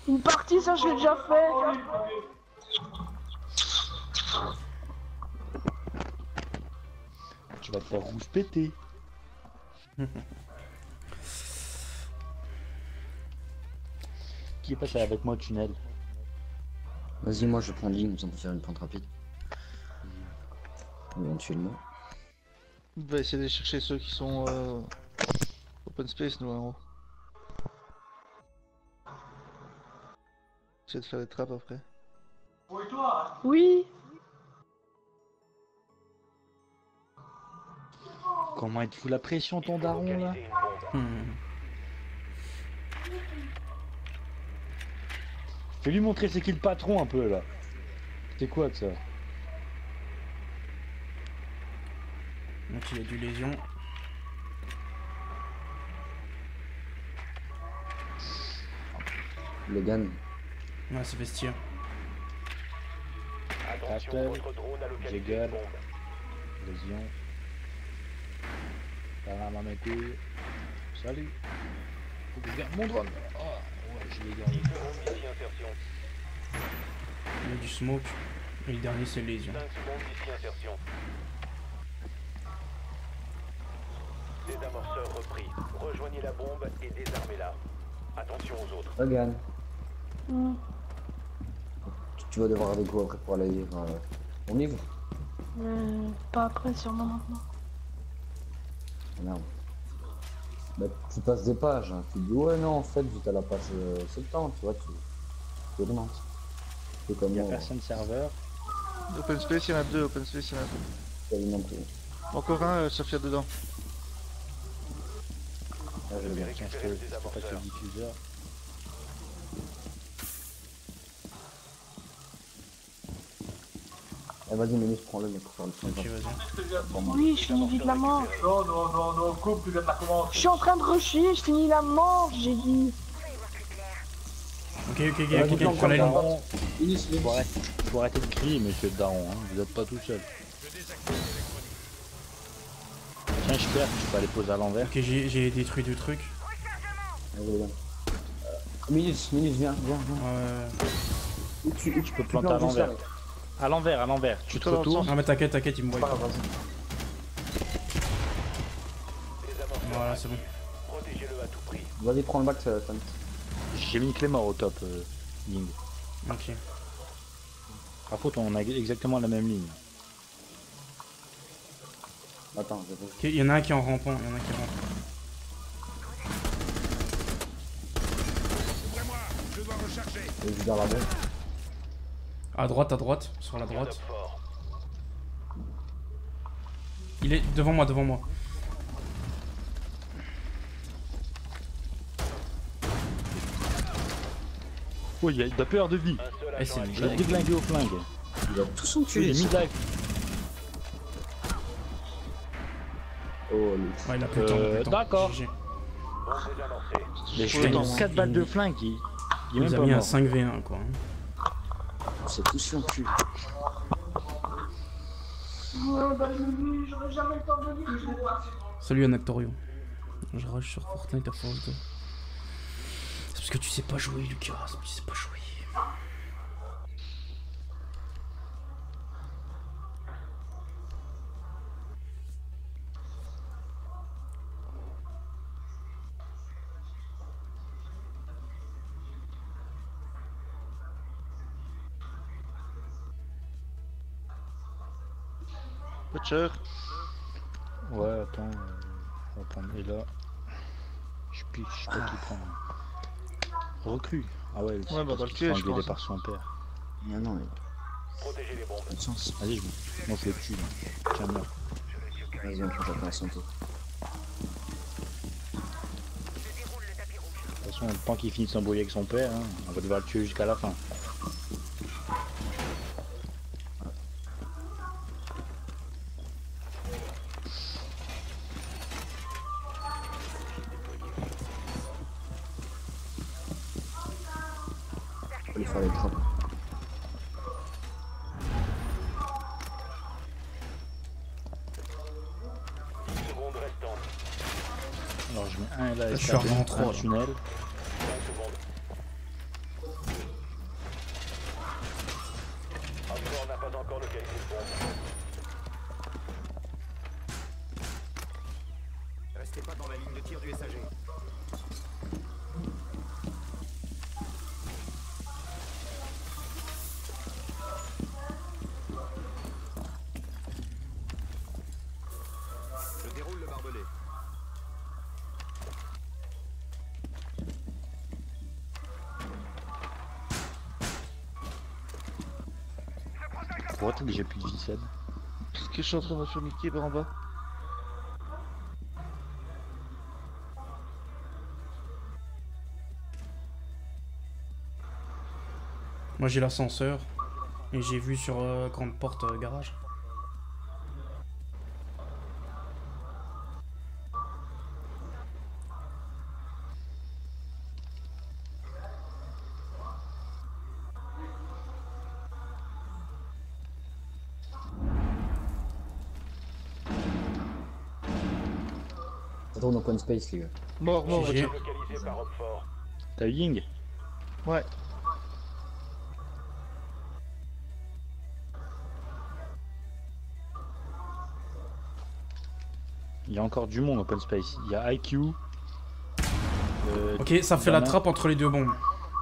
Une partie, ça, je l'ai déjà fait. Tu vas te faire rouge péter. Qui est passé avec moi au tunnel? Vas-y, moi je prends ligne, nous allons faire une pente rapide. Éventuellement. On va essayer de chercher ceux qui sont open space, nous, en haut. Essayer de faire des trappes après. Oui. Comment il te fout la pression ton daron là? Fais lui montrer c'est qui le patron un peu là. C'est quoi que ça? Donc il y a du lésion. Logan. Ouais, c'est vestiaire. Castel, Jagger, lésion. Ça va ma couille. Salut. Faut que je garde mon drone. Oh, ouais, je l'ai gardé. Il y a du smoke. Et le dernier c'est lésion. 5 secondes d'ici insertion. Désamorceur repris. Rejoignez la bombe et désarmez-la. Attention aux autres. Logan. Mm. Tu vas devoir avec quoi après pour aller lire ton livre? Pas après, sûrement maintenant. Non. Bah, tu passes des pages, hein. Tu dis ouais non en fait j'étais à la page 70, tu vois, tu demandes. C'est comme Il y a moi, personne serveur. Open space, il y en a deux. Open space, il y en a deux. quasiment tout. Encore un, Sophia dedans. Ah, je vais bien. Tiens, je te passe le diffuseur. Eh, vas-y Mélis, prends-le mais pour faire le Ok, vas-y. Oui, je finis vite la manche. Non, coupe, tu viens de la commencer. Je suis en train de rusher, je finis la manche, j'ai dit. Ok, quelqu'un prend la ligne. Faut arrêter de crier, monsieur le daron, hein. Vous êtes pas tout seul. Tiens, je perds, tu peux aller poser à l'envers. Ok, j'ai détruit deux trucs. Mélis, viens. Tu peux planter à l'envers. À l'envers. Tu te retournes. Non mais t'inquiète, il me voit. Voilà, c'est bon. Protégez-le à tout prix. Vas-y, prends le bac, ça. J'ai mis une clé mort au top, Ling. Ok. Par contre, on a exactement la même ligne. Attends, je vais. Ok, il y en a un qui est en rampant, Et je dans la bombe. À droite, sur la droite. Il est devant moi. Oh, il a peur de vie. Eh, c'est une Je l'ai blague. déglingué au flingue. Il a tout son Il cul. est mis dive. Oh, lui. Ouais, il a plus le temps. D'accord. GG. Bombe désamorcée. Mais je fais dans 4 balles de flingue. Il est Il même nous a pas mis un mort. 5v1 quoi. C'est tout son cul. Ouais, bah, j'aurais jamais le temps de lire. Salut Anactorio. Je rush sur Fortnite à force de... C'est parce que tu sais pas jouer Lucas, c'est parce que tu sais pas jouer. Butcher. Ouais, attends. On va prendre. Et là. Je pique, je sais pas qui prend. Recrue. Ah ouais, Ouais, bah, parce le qu'il tuer, se fait je engueuler pense. par son père. Non, non, Protégez les bombes. pas de chance. Vas-y, moi je le tue. Là. Tiens, meurs. Vas-y, on prend chacun à son tour. De toute façon, le temps qu'il finit de s'embrouiller avec son père, hein, on va devoir le tuer jusqu'à la fin. Faut lui faire les trappes. Secondes restantes. Alors je mets un là, Je suis arrivé en 3 un là. tunnel. 5 secondes. localiser une bombe. Restez pas dans la ligne de tir du SAG. Je déroule le barbelé. Pourquoi t'as déjà plus de vie, Seb? Parce que je suis en train de me faire niquer par en bas. Moi j'ai l'ascenseur. Et j'ai vu sur grande porte garage. Ça tourne open space, les gars. Mort, GG. Localisé par Roquefort. T'as Ying? Ouais. Il y a encore du monde open space. Il y a IQ. Ok, ça fait la Dana. trappe entre les deux bombes.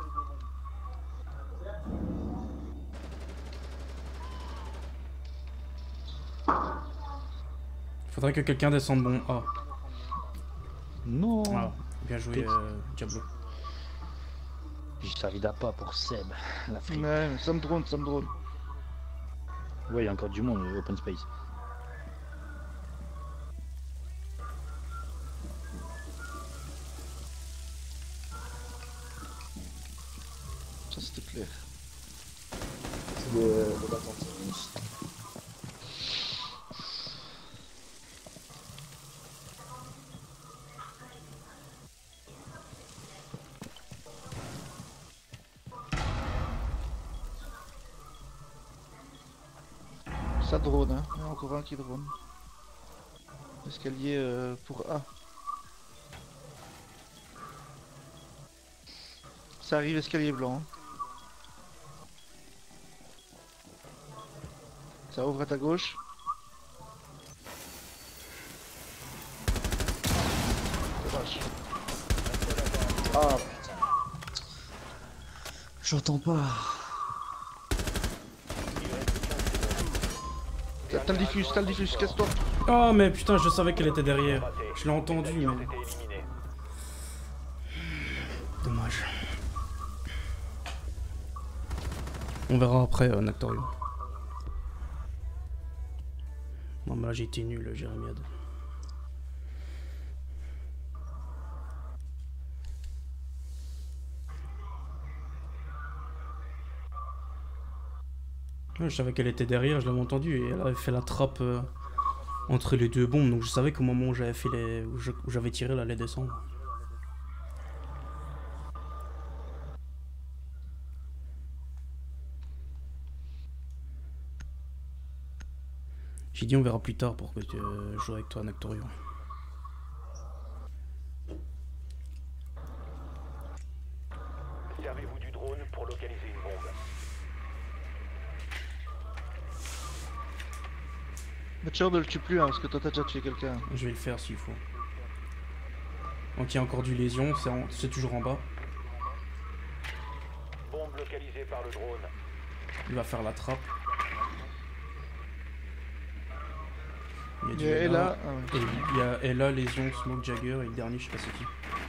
Faudrait que quelqu'un descende bon A. Non. Voilà. Bien joué, Ok. Diablo. J'ai servi d'appât pour Seb. La frite. Ouais, mais ça me drone, ça me drone. Ouais, il y a encore du monde open space. Ça c'était clair. C'est des battants. Ça drone, hein. Il y en a encore un qui drone. Escalier pour A. Ça arrive, escalier blanc. Hein. Ça ouvre à ta gauche. Dommage. Ah putain. J'entends pas. T'as le diffuse, casse-toi. Oh mais putain, je savais qu'elle était derrière. Je l'ai entendu, mais... C'était éliminé. Dommage. On verra après, Nactorium. Non mais là j'ai été nul, Jérémiade. Ouais, je savais qu'elle était derrière, je l'avais entendu et elle avait fait la trappe entre les deux bombes, donc je savais qu'au moment où j'avais fait les, où j'avais tiré, elle allait descendre. J'ai dit on verra plus tard pour que tu joues avec toi, Nactorio. Servez-vous du drone pour localiser une bombe. Butcher ne le tue plus, hein, parce que toi t'as déjà tué quelqu'un. Je vais le faire s'il faut. Donc il y a encore du lésion, c'est toujours en bas. Bombe localisée par le drone. Il va faire la trappe. Il y a du Et Ella. là, ah ouais. Et il y a Ella, lésion, Smoke Jagger et le dernier, je sais pas c'est qui.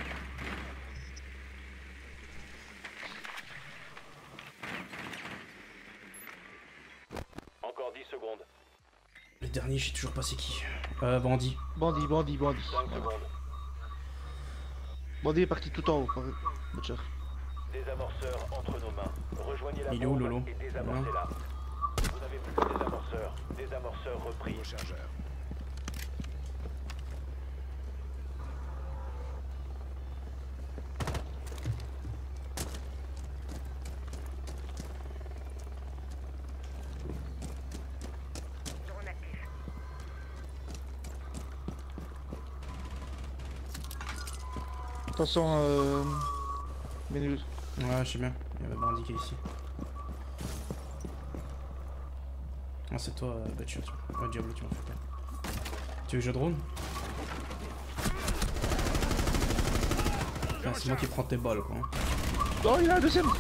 Encore 10 secondes. Le dernier, je sais toujours pas c'est qui. Bandit. Bandit. 5 Voilà. secondes. Bandit est parti tout en haut, par Butcher. Désamorceur entre nos mains. Rejoignez la Il est où, bombe Lolo? et désamorcez-la. Vous n'avez plus que désamorceur. Désamorceur repris. Rechargeur. Attention, Ménus. Ouais, je sais bien. Il y avait Bandit qui est ici. Ah, c'est toi, Battu. Ouais, Diablo, tu m'as fait peur. Tu veux que je drone? Ah, c'est moi qui prends tes balles, quoi. Oh, il y en a un deuxième.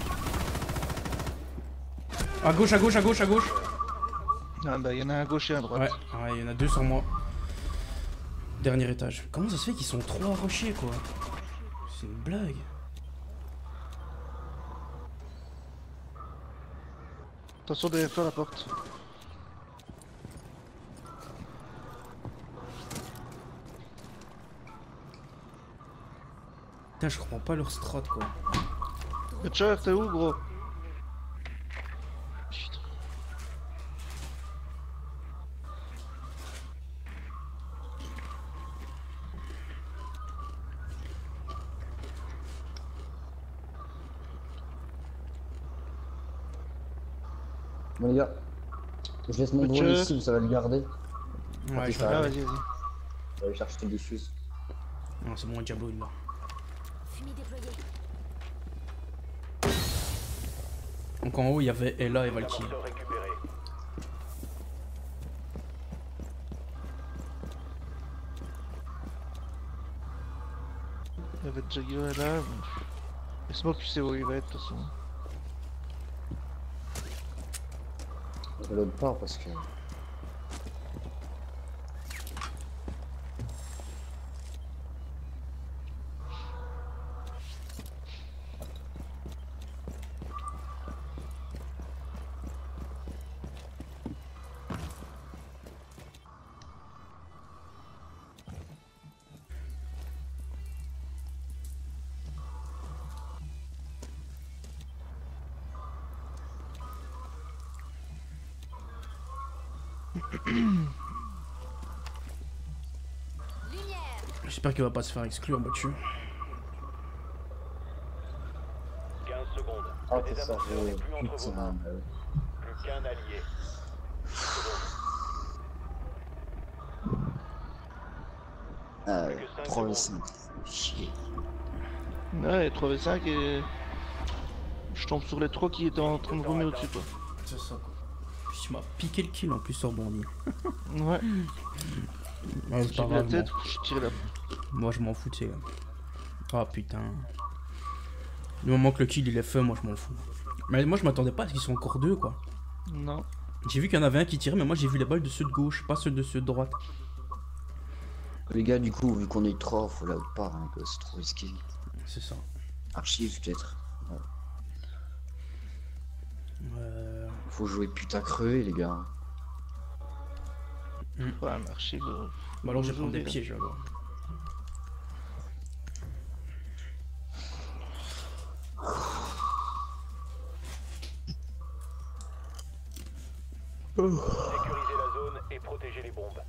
À gauche, à gauche, à gauche, à gauche. Ah bah, il y en a un à gauche et un à droite. Ouais, il y en a 2 sur moi. Dernier étage. Comment ça se fait qu'ils sont 3 à rusher, quoi? C'est une blague. Attention derrière toi, la porte. Putain, je comprends pas leur strat, quoi. Butcher, t'es où, gros? Putain. Bon les gars, je laisse mon drone Butcher. ici, vous savez le garder. Ouais, je ça vais. Ah, va. vas-y, vas-y. Je vais aller chercher tes diffuses. Non, c'est bon, Diablo, il est là. Fumée déployée. Donc en haut, il y avait Ella et Valkyrie. Amorceur récupéré. Il y avait Jagger là. Laisse-moi que tu sais où il va être, de toute façon. De l'autre part parce que... Lumière. J'espère qu'il va pas se faire exclure, Battu. 15 secondes. Ah, Le c'est ça, désamorceur n'est plus entre vos mains. putain, Plus qu'un allié. 10 secondes. ouais. Plus que 5 3 secondes. 5. Chier. Ouais, 3v5 et... Je tombe sur les 3 qui étaient en train de rouler au-dessus, quoi. C'est ça, quoi. Puis tu m'as piqué le kill en plus sur Bandit. Ouais. Ouais, c'est J'ai pas vu la grave. tête, je tirais la... Moi, je m'en fous, tu sais. Ah putain. Du moment que le kill il est fait, moi je m'en fous. Mais moi je m'attendais pas à ce qu'ils soient encore 2, quoi. Non. J'ai vu qu'il y en avait un qui tirait, mais moi j'ai vu les balles de ceux de gauche, pas ceux de droite. Les gars, du coup, vu qu'on est 3, faut là autre part, hein, que c'est trop risqué. C'est ça. Archive peut-être. Faut jouer putain crevé, les gars. Ouais, marché, gros. Bah alors je vais prendre des Jouer, pièges alors. Sécuriser la zone et protéger les bombes.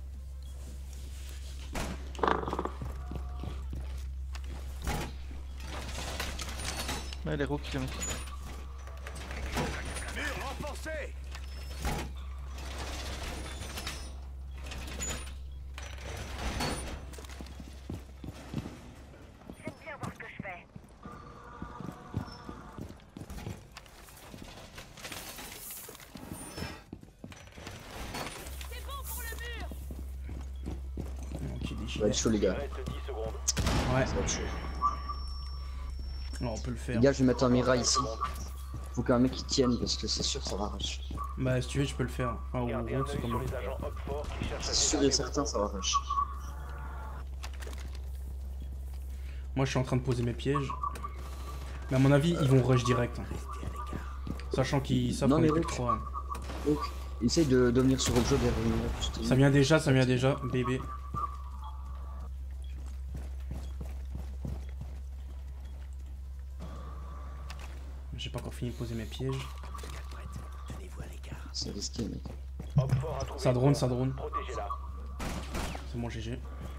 Ouais, les roues qui viennent. Mur renforcé. J'aime bien voir ce que je fais. C'est bon pour le mur. Non, qui Ça va déchire. être chaud, les Il gars. reste 10 secondes. Ouais, Ça va être chaud. non, on peut le faire. Les gars, je vais mettre un mira ici. Faut qu'un mec qui tienne parce que c'est sûr ça va rush. Bah si tu veux, je peux le faire. Enfin, ou Gardez un route, c'est œil comme sur les agents Hopfort qui cherchent à C'est sûr et débarquer certain ça va rush. Moi je suis en train de poser mes pièges. Mais à mon avis, ils vont rush direct. Hein. Sachant qu'ils savent Non, qu'on mais est plus que Rook. 3. Donc, essaye de venir sur le jeu derrière. Ça vient déjà, bébé. J'ai pas encore fini de poser mes pièges. C'est risqué, mec. Hopfort a trouvé Ça une drone, bombe. ça drone. Protégez-la. C'est bon, GG.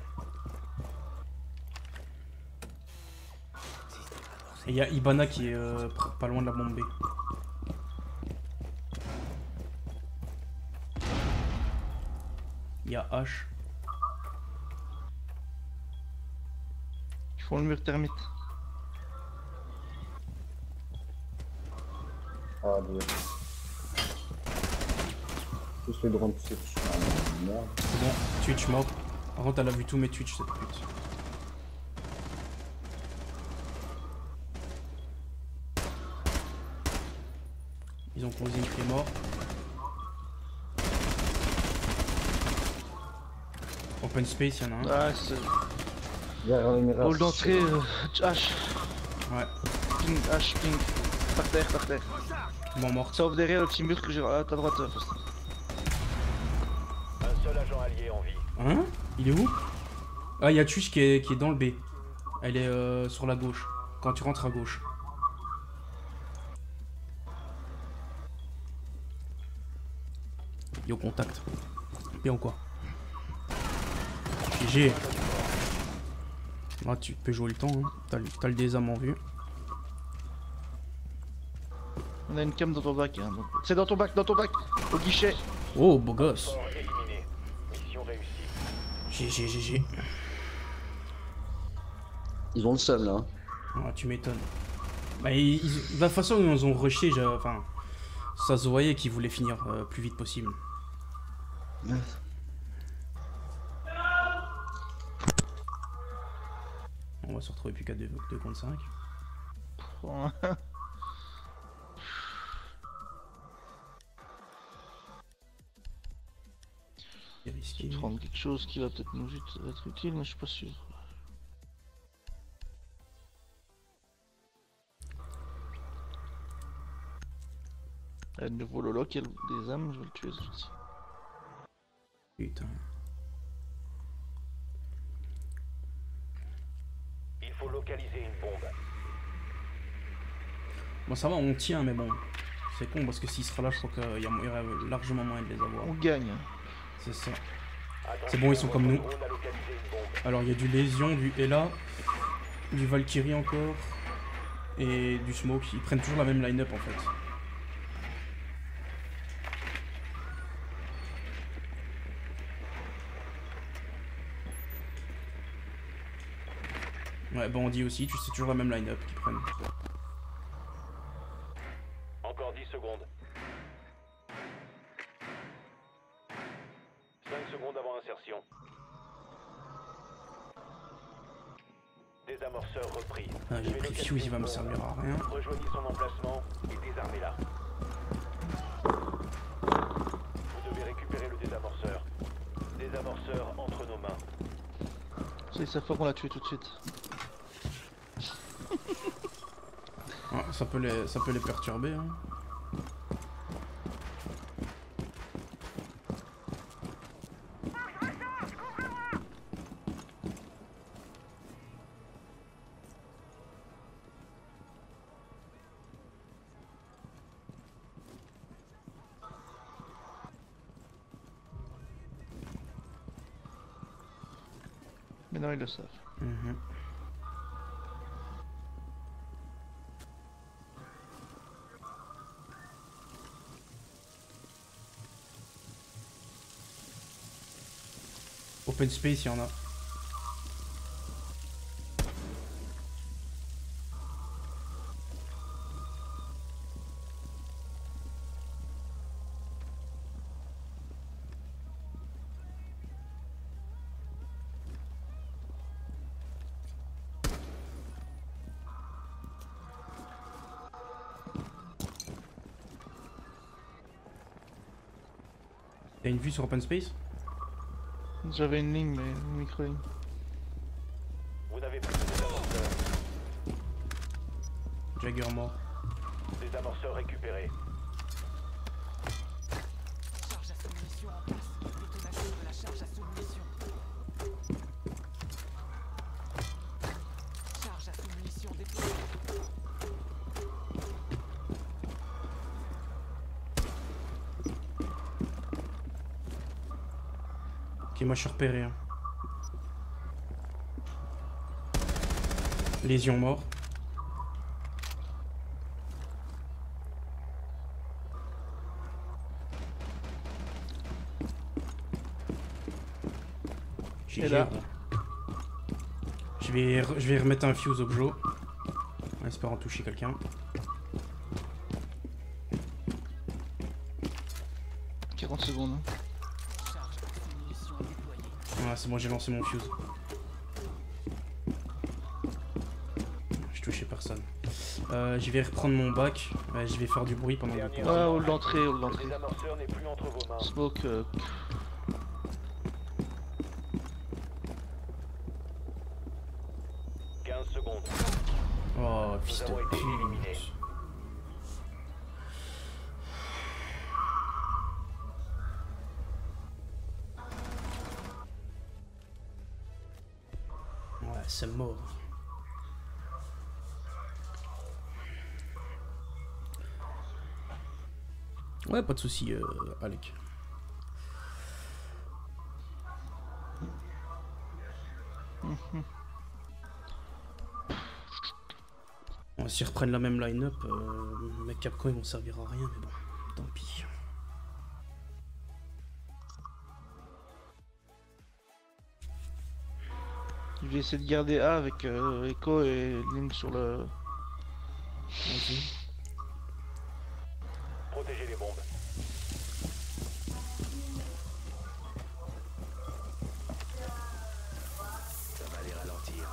Et il y a Ibana qui est pas loin de la bombe B. Il y a H. Ils font le mur thermite. Ah, Dieu. Tous les drones Twitch. Ah, merde. C'est bon, Twitch mort. Par contre, elle a vu tous mes Twitch, cette pute. Ils ont posé une qui est mort. Open space, y'en a un. Ah, c'est. Derrière les mirages. Hall d'entrée, H. Ouais. Ping, H, ping. Par terre, par terre. Bon, mort. Sauf derrière le petit mur que j'ai à ta droite. Un seul agent allié en vie. Hein? Il est où? Ah, il y a Twitch qui est dans le B. Elle est sur la gauche. Quand tu rentres à gauche. Yo, contact. Bien ou quoi? GG. Ah, tu peux jouer le temps, hein. T'as le désarme en vue. On a une cam dans ton bac. Hein, donc... C'est dans ton bac, au guichet. Oh, beau gosse. Fort éliminé. Mission réussie. GG. Ils ont le seul là. Ah, tu m'étonnes. Bah, de la façon dont ils ont rushé, enfin, ça se voyait qu'ils voulaient finir plus vite possible. On va se retrouver plus qu'à 2 contre 5. C'est risqué. Je vais prendre quelque chose qui va peut-être nous être utile, mais je suis pas sûr. Le nouveau Lolo qui a des âmes, je vais le tuer celui-ci. Putain. Il faut localiser une bombe. Bon, ça va, on tient, mais bon. C'est con parce que s'il sera là, je crois qu'il y aurait largement moyen de les avoir. On gagne. C'est ça. Attention, C'est bon, ils sont comme nous. drone a localisé une bombe. Alors, il y a du Lésion, du Ella, du Valkyrie encore, et du Smoke. Ils prennent toujours la même line-up en fait. Ouais, Bandit aussi, c'est toujours la même line-up qu'ils prennent. Encore 10 secondes. 5 secondes avant insertion. Désamorceur repris. Ah, j'ai pris Fuse, il va me servir à rien. Rejoignez son emplacement et désarmez-la. Vous devez récupérer le désamorceur. Désamorceur entre nos mains. C'est sa fois qu'on l'a tué tout de suite. Ah, ça peut les perturber. Hein. Mais non, ils le savent. Mhm. Open space, il y en a. T'as une vue sur open space? J'avais une ligne, mais une micro-ligne. Vous n'avez plus de désamorceur. Jagger mort. Désamorceur récupéré. Charge à sous-munition en place. Détonation de la charge à sous-munition. Charge à sous-munition déployée. Ok, moi je suis repéré. Hein. Lésion mort. Et là. Je vais remettre un fuse au Bjo. En espérant toucher quelqu'un. 30 secondes. Hein. Charge munitions déployée. Ouais, c'est bon, j'ai lancé mon fuse. Je touchais personne. Je vais reprendre mon bac. Je vais faire du bruit pendant Dernier que Ouais, hall d'entrée, hall Le d'entrée. désamorceur n'est plus entre vos mains. Smoke. 15 secondes. Oh, Nous fils de avons été pute. éliminés. Ouais, c'est mort. Ouais, pas de soucis, Alec. Bon, s'ils reprennent la même line-up, mes Capcom ils vont servir à rien, mais bon, tant pis. Je vais essayer de garder A avec Echo et Lynn sur le. Vas-y. Protégez les bombes. Ça va les ralentir.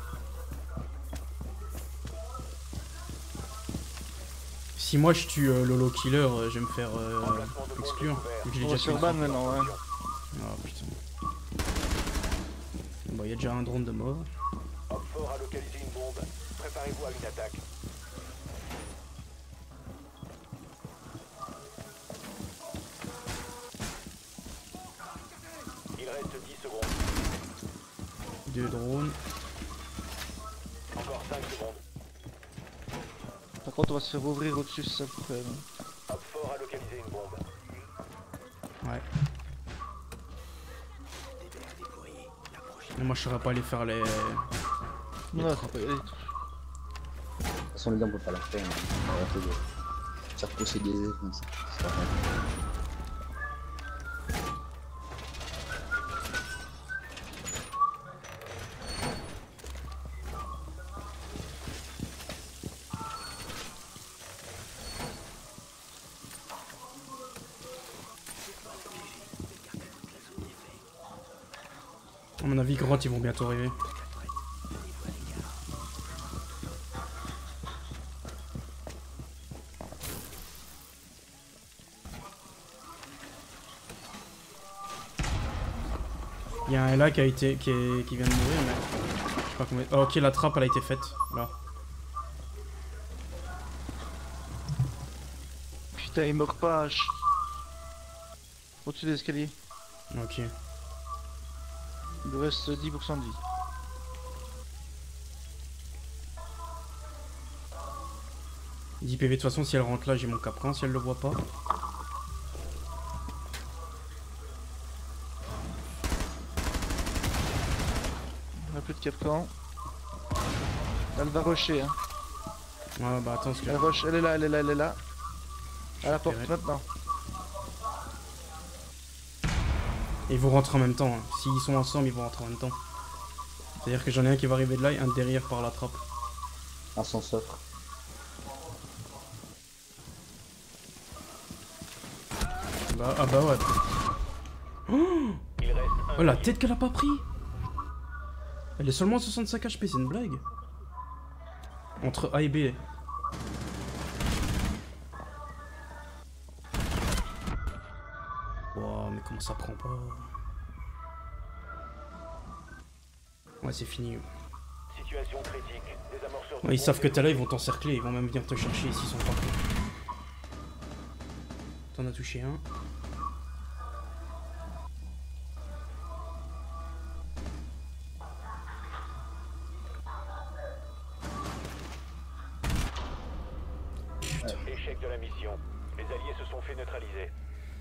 Si moi je tue Lolo Killer, je vais me faire Emplacement de bombe exclure. découvert. Vu que je l'ai On va déjà sur fait. ban maintenant, ouais. Oh putain. Bon, il y a déjà un drone de mort. Homme fort a localisé une bombe. Préparez-vous à une attaque. Il reste 10 secondes. 2 drones. Encore 5 secondes. Par contre, on va se faire ouvrir au-dessus, c'est ça le problème. Homme fort a localisé une bombe. Ouais. Mais moi je saurais pas aller faire les. Non, faut pas y aller. De toute façon, les gars, on peut pas la faire. On va arrêter de faire pousser des ailes comme ça. C'est pas grave. À mon avis, grotte, ils vont bientôt arriver. Il y a un là qui a été qui vient de mourir, mais je sais pas combien. Oh, ok, la trappe elle a été faite là. Putain, il meurt pas. Au-dessus des escaliers. Ok. Il lui reste 10% de vie. Il dit PV de toute façon, si elle rentre là, j'ai mon capcan. Si elle le voit pas. On a plus de capcan. Elle va rusher, hein. Ouais, bah attends, parce que. Elle rush, elle est là, elle est là, elle est là. À la porte Espérez. maintenant. Et ils vont rentrer en même temps. Hein. S'ils sont ensemble, ils vont rentrer en même temps. C'est-à-dire que j'en ai un qui va arriver de là et un derrière par la trappe. Ascenseur. Bah, ah bah ouais. Oh, Il reste un. oh la tête qu'elle a pas pris. Elle est seulement à 65 HP, c'est une blague. Entre A et B. Wow, mais comment ça prend pas? Ouais, c'est fini. Situation critique. Désamorceur de Ouais, ils bombe savent que t'es là, ils vont t'encercler, ils vont même venir te chercher s'ils sont partout. T'en as touché un. Échec de la mission. Les alliés se sont fait neutraliser.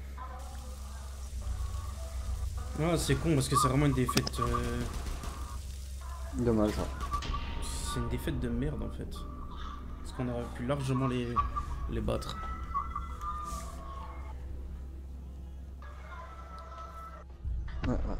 Ah, c'est con parce que c'est vraiment une défaite. Dommage. Ouais. C'est une défaite de merde en fait. Parce qu'on aurait pu largement les battre. Ouais, ouais.